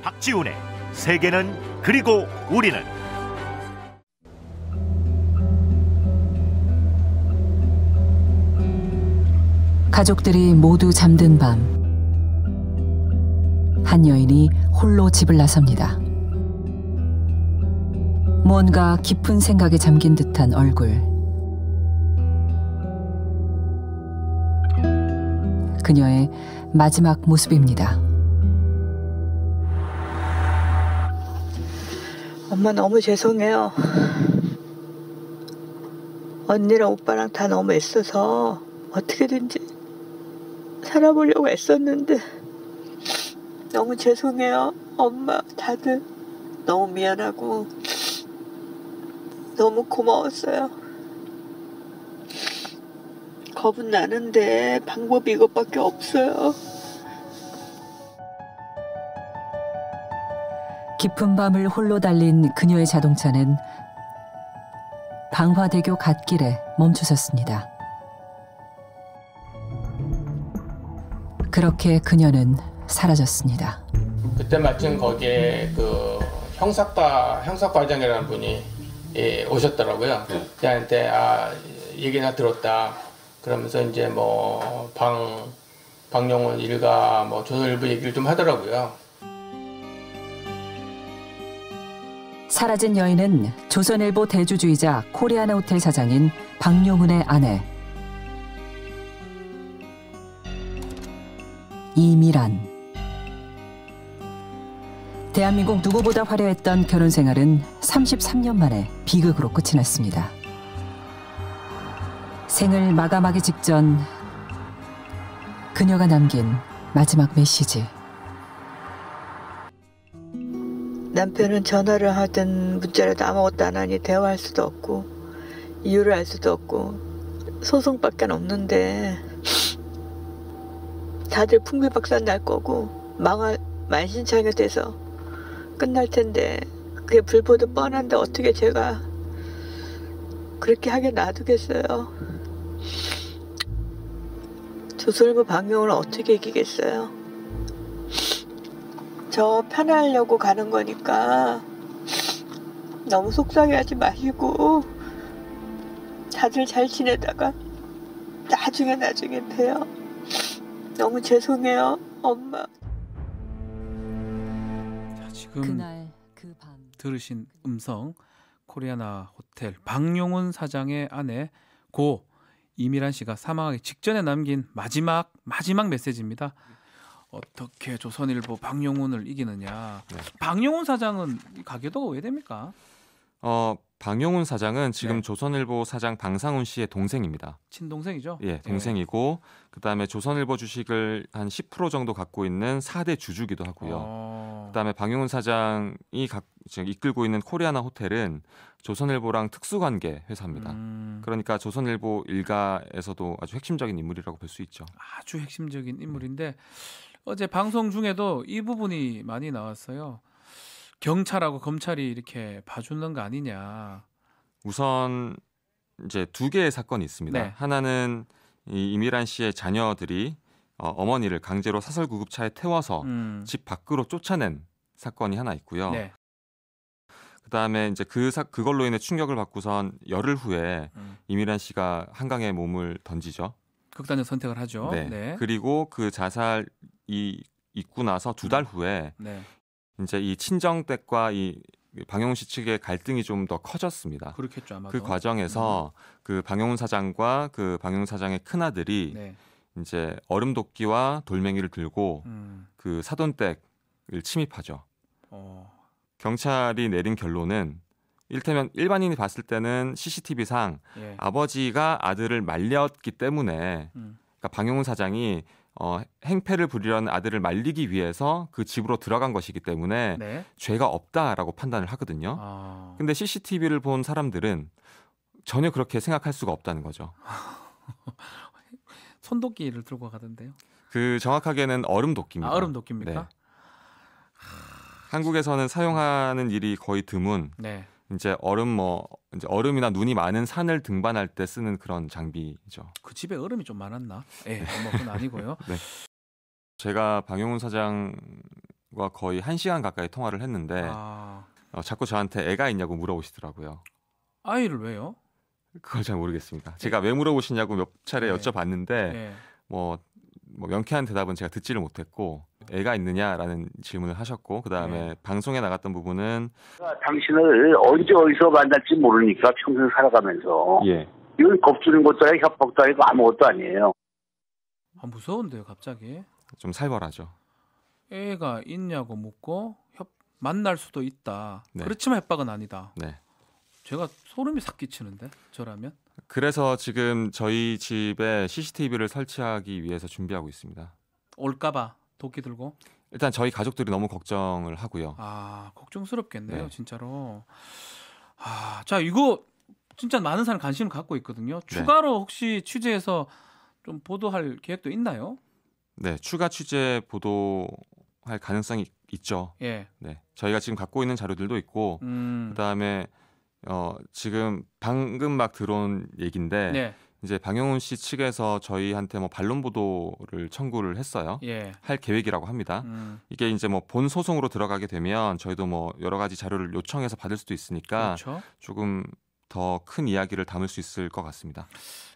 박지훈의 세계는 그리고 우리는. 가족들이 모두 잠든 밤, 한 여인이 홀로 집을 나섭니다. 뭔가 깊은 생각에 잠긴 듯한 얼굴. 그녀의 마지막 모습입니다. 엄마 너무 죄송해요. 언니랑 오빠랑 다 너무 애써서 어떻게든지 살아보려고 애썼는데 너무 죄송해요. 엄마 다들 너무 미안하고 너무 고마웠어요. 겁은 나는데 방법이 이것밖에 없어요. 깊은 밤을 홀로 달린 그녀의 자동차는 방화대교 갓길에 멈춰섰습니다. 그렇게 그녀는 사라졌습니다. 그때 마침 거기에 그 형사과장이라는 분이 오셨더라고요. 저한테 얘기나 들었다. 그러면서 이제 뭐 방영훈 일가 뭐 조선일보 얘기를 좀 하더라고요. 사라진 여인은 조선일보 대주주이자 코리아나 호텔 사장인 박용훈의 아내 이미란. 대한민국 누구보다 화려했던 결혼 생활은 33년 만에 비극으로 끝이 났습니다. 생을 마감하기 직전 그녀가 남긴 마지막 메시지. 남편은 전화를 하든 문자라도 아무것도 안 하니 대화할 수도 없고 이유를 알 수도 없고 소송밖에 없는데 다들 풍비박산 날 거고 만신창이 돼서 끝날 텐데 그게 불보듯 뻔한데 어떻게 제가 그렇게 하게 놔두겠어요. 조선일보 방영을 어떻게 이기겠어요. 저 편하려고 가는 거니까 너무 속상해하지 마시고 다들 잘 지내다가 나중에 봬요. 너무 죄송해요, 엄마. 자, 지금 그날 그 밤 들으신 음성, 코리아나 호텔 박용훈 사장의 아내 고 이미란 씨가 사망하기 직전에 남긴 마지막 메시지입니다. 어떻게 조선일보 박용훈을 이기느냐. 네. 박용훈 사장은 가계도가 왜 됩니까? 박용훈 사장은 지금 네. 조선일보 사장 방상훈 씨의 동생입니다. 친동생이죠? 예, 동생이고 그다음에 조선일보 주식을 한 10% 정도 갖고 있는 4대 주주기도 하고요. 그다음에 박용훈 사장이 지금 이끌고 있는 코리아나 호텔은 조선일보랑 특수관계 회사입니다. 그러니까 조선일보 일가에서도 아주 핵심적인 인물이라고 볼 수 있죠. 아주 핵심적인 인물인데 어제 방송 중에도 이 부분이 많이 나왔어요. 경찰하고 검찰이 이렇게 봐주는 거 아니냐. 우선 이제 두 개의 사건이 있습니다. 네. 하나는 이 이미란 씨의 자녀들이 어머니를 강제로 사설 구급차에 태워서 집 밖으로 쫓아낸 사건이 하나 있고요. 네. 그다음에 이제 그걸로 인해 충격을 받고선 열흘 후에 이미란 씨가 한강에 몸을 던지죠. 극단적 선택을 하죠. 네. 네. 그리고 그 자살이 있고 나서 두 달 후에 네. 이제 이 친정댁과 이 방용훈 씨 측의 갈등이 좀 더 커졌습니다. 그렇겠죠, 아마도. 그 과정에서 그 방용훈 사장과 그 방용훈 사장의 큰아들이 네. 이제 얼음도끼와 돌멩이를 들고 그 사돈댁을 침입하죠. 경찰이 내린 결론은 일테면 일반인이 봤을 때는 CCTV상 예. 아버지가 아들을 말렸기 때문에 그러니까 방용훈 사장이 행패를 부리려는 아들을 말리기 위해서 그 집으로 들어간 것이기 때문에 네. 죄가 없다라고 판단을 하거든요. 근데 CCTV를 본 사람들은 전혀 그렇게 생각할 수가 없다는 거죠. 손도끼를 들고 가던데요. 그 정확하게는 얼음도끼입니다. 얼음도끼입니까? 네. 한국에서는 사용하는 일이 거의 드문. 네. 이제 이제 얼음이나 눈이 많은 산을 등반할 때 쓰는 그런 장비죠. 그 집에 얼음이 좀 많았나? 예, 뭐 그건 아니고요. 네. 제가 방용훈 사장 거의 1시간 가까이 통화를 했는데 자꾸 저한테 애가 있냐고 물어보시더라고요. 아이를 왜요? 그걸 잘 모르겠습니다. 제가 왜 물어보시냐고 몇 차례 네. 여쭤봤는데 네. 뭐 명쾌한 대답은 제가 듣지를 못했고 애가 있느냐라는 질문을 하셨고 그다음에 네. 방송에 나갔던 부분은 당신을 언제 어디서 만날지 모르니까 평생 살아가면서 예. 이건 겁주는 것도 아니고 협박도 아니고 아무것도 아니에요. 무서운데요, 갑자기. 좀 살벌하죠. 애가 있냐고 묻고 만날 수도 있다. 네. 그렇지만 협박은 아니다. 네. 제가 소름이 싹 끼치는데 저라면. 그래서 지금 저희 집에 CCTV를 설치하기 위해서 준비하고 있습니다. 올까봐 도끼 들고. 일단 저희 가족들이 너무 걱정을 하고요. 걱정스럽겠네요, 네. 진짜로. 자, 이거 진짜 많은 사람 관심을 갖고 있거든요. 추가로 혹시 취재해서 좀 보도할 계획도 있나요? 네, 추가 취재 보도할 가능성이 있죠. 예. 네, 저희가 지금 갖고 있는 자료들도 있고, 그다음에 지금 방금 막 들어온 얘기인데 네. 이제 방영훈 씨 측에서 저희한테 뭐 반론 보도를 청구를 했어요. 예. 할 계획이라고 합니다. 이게 이제 뭐 본 소송으로 들어가게 되면 저희도 뭐 여러 가지 자료를 요청해서 받을 수도 있으니까 그렇죠. 조금 더 큰 이야기를 담을 수 있을 것 같습니다.